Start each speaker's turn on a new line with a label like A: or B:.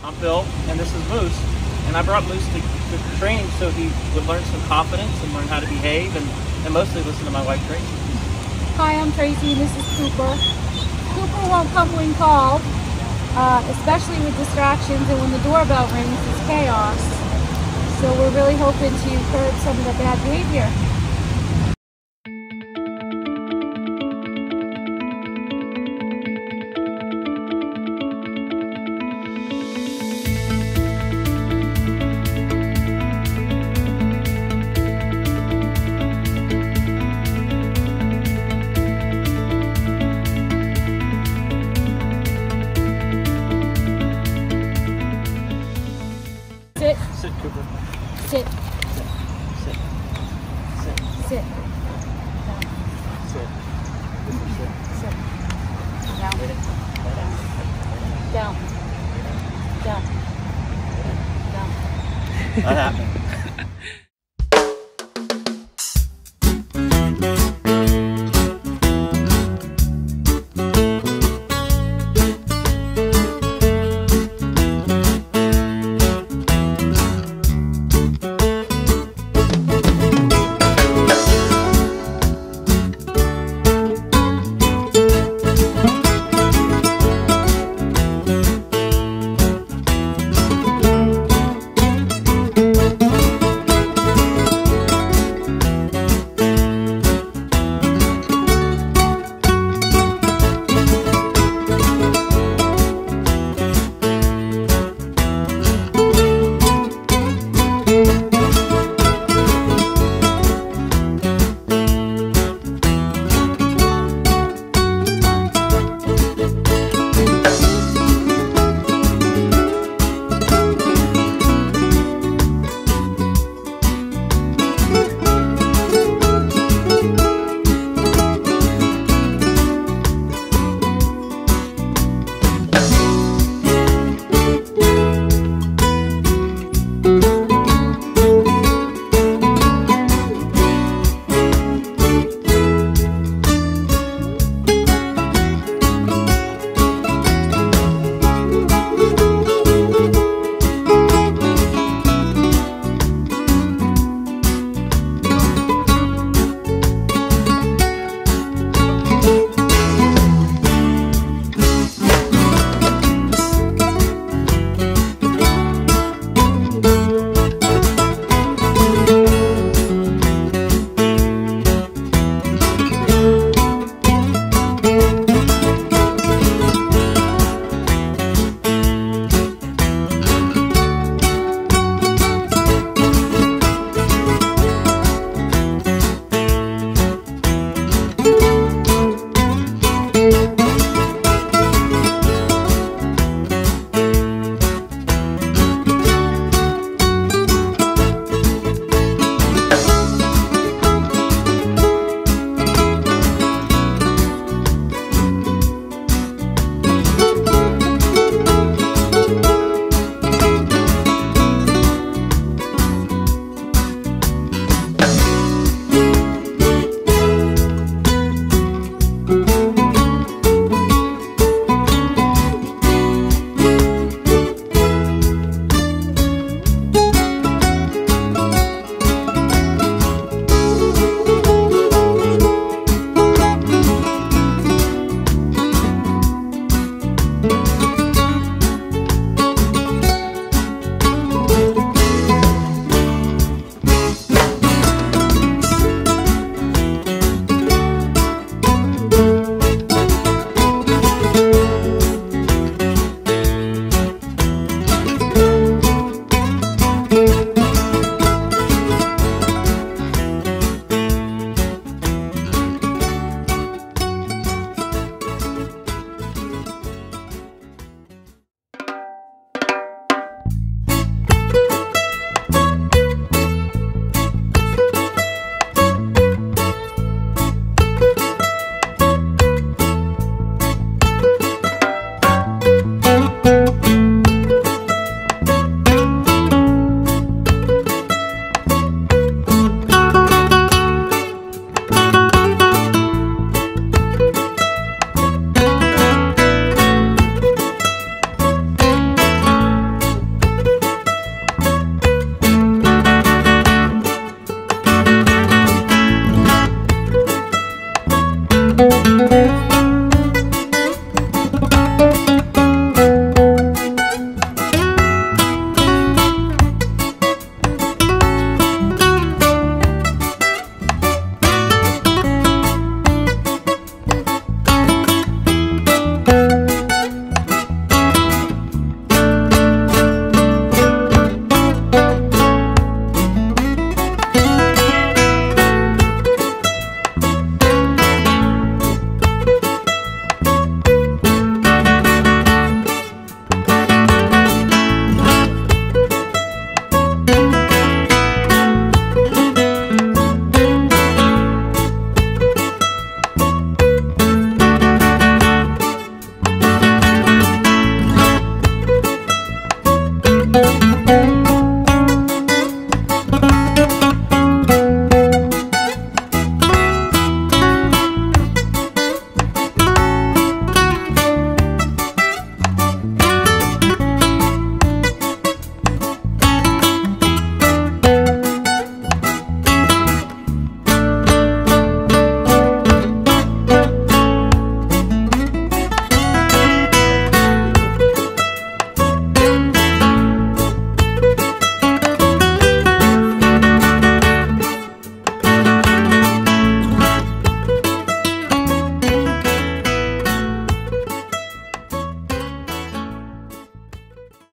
A: I'm Bill, and this is Moose. And I brought Moose to training so he would learn some confidence and learn how to behave and mostly listen to my wife, Tracy.
B: Hi, I'm Tracy, and this is Cooper. Cooper won't come when called, especially with distractions, and when the doorbell rings, it's chaos. So we're really hoping to curb some of the bad behavior. Sit.
A: Sit, Cooper.
B: Sit.
A: Sit. Sit. Sit.
B: Sit.
A: Sit. Sit.
B: Sit. Down. Down. Down. Down. Down.
A: That happened.